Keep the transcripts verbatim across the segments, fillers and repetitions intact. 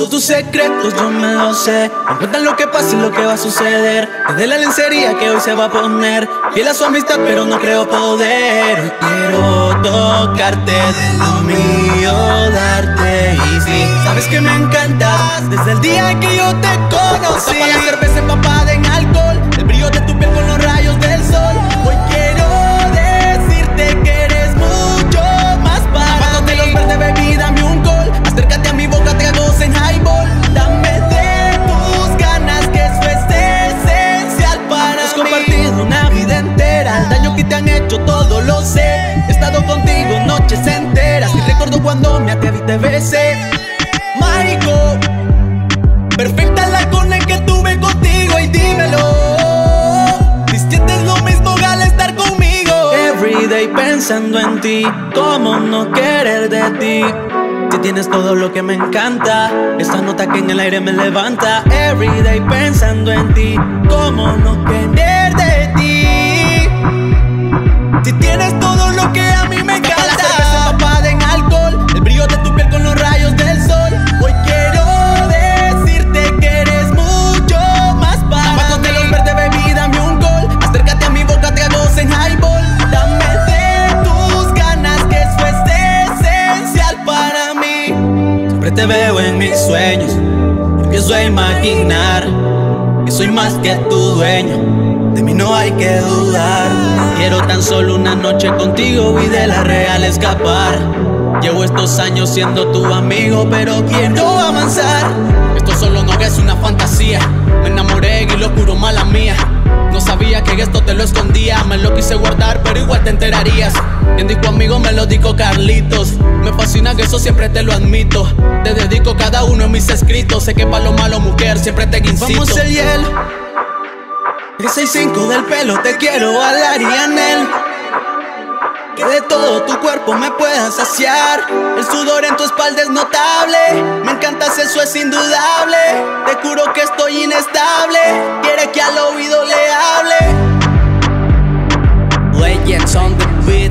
Todos tus secretos yo me lo sé. Me cuentan lo que pasa y lo que va a suceder. Desde la lencería que hoy se va a poner. Fiel a su amistad pero no creo poder. Hoy quiero tocarte de lo mío, darte. Y sí, sabes que me encantas desde el día que yo te conocí. Tapa la cerveza empapada en alcohol, el brillo de tu piel con los rayos del sol. Hoy quiero decirte que eres mucho más para Tapándote los verdes, baby, dame un gol. Acércate a mi boca, te hago en highball. Dame de tus ganas, que eso es esencial para mí. Hemos compartido una vida entera, el daño que te han hecho todo lo sé. He estado contigo noches enteras y recuerdo cuando me atreví y te besé. Mágico, perfecta la conexión que tuve contigo y dímelo. Si sientes lo mismo al estar conmigo. Everyday pensando en ti, cómo no querer de ti. Si tienes todo lo que me encanta, esa nota que en el aire me levanta. Everyday pensando en ti, cómo no querer de ti. Si tienes todo lo que a mí me encanta. La cerveza empapada en alcohol, el brillo de tu piel con los rayos del sol. Hoy quiero decirte que eres mucho más para Tapándote los verdes, baby, dame un gol. Acércate a mi boca, te hago en highball. Dame de tus ganas, que eso es esencial para mí. Siempre te veo en mis sueños, empiezo a imaginar que soy más que tu dueño, de mí no hay que dudar. Quiero tan solo una noche contigo y de la real escapar. Llevo estos años siendo tu amigo, pero quiero avanzar. Esto solo no es una fantasía. Me enamoré y lo juro, mala mía. No sabía que esto te lo escondía. Me lo quise guardar, pero igual te enterarías. Quien dijo amigo me lo dijo Carlitos. Me fascina que eso siempre te lo admito. Te dedico cada uno de mis escritos. Sé que para lo malo, mujer, siempre te incito. Vamos el hielo, el seis cinco del pelo, te quiero hablar y anhelo que de todo tu cuerpo me puedas saciar. El sudor en tu espalda es notable. Me encantas, eso es indudable. Te juro que estoy inestable. Quiere que al oído le hable. Legends on the beat.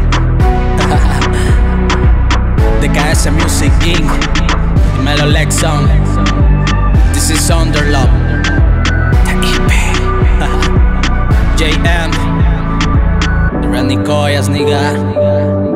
D K S Music Incorporated. Melo Lexon. This is Underlove. The E P. J M. Randy Coyas, nigga.